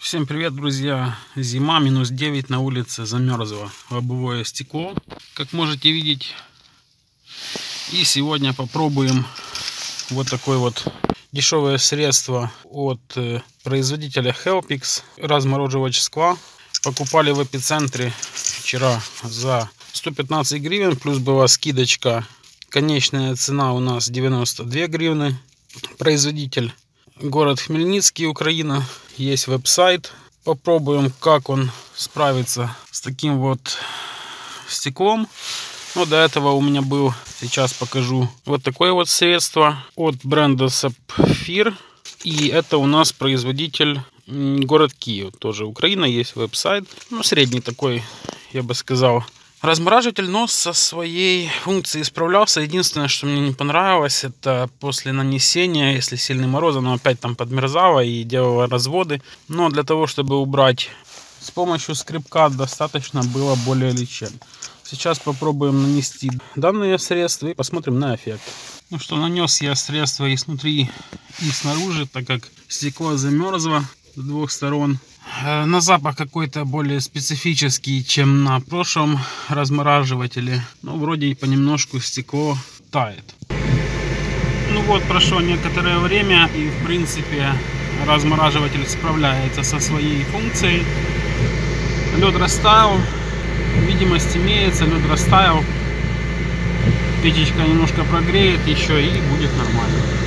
Всем привет, друзья! Зима, минус 9 на улице, замерзло лобовое стекло, как можете видеть. И сегодня попробуем вот такое вот дешевое средство от производителя Helpix, размораживач скла. Покупали в Эпицентре вчера за 115 гривен, плюс была скидочка. Конечная цена у нас 92 гривны. Производитель город Хмельницкий, Украина. Есть веб-сайт. Попробуем, как он справится с таким вот стеклом. Но до этого у меня был, сейчас покажу, вот такое вот средство от бренда Sapphire. И это у нас производитель город Киев, тоже Украина, есть веб-сайт. Ну, средний такой, я бы сказал, размораживатель, но со своей функцией справлялся. Единственное, что мне не понравилось, это после нанесения, если сильный мороз, оно опять там подмерзало и делало разводы. Но для того, чтобы убрать с помощью скребка, достаточно было более чем. Сейчас попробуем нанести данное средство и посмотрим на эффект. Ну что, нанес я средство и снутри, и снаружи, так как стекло замерзло с двух сторон. На запах какой-то более специфический, чем на прошлом размораживателе. Но вроде и понемножку стекло тает. Ну вот, прошло некоторое время, и в принципе размораживатель справляется со своей функцией. Лед растаял, видимость имеется, лед растаял. Печечка немножко прогреет еще, и будет нормально.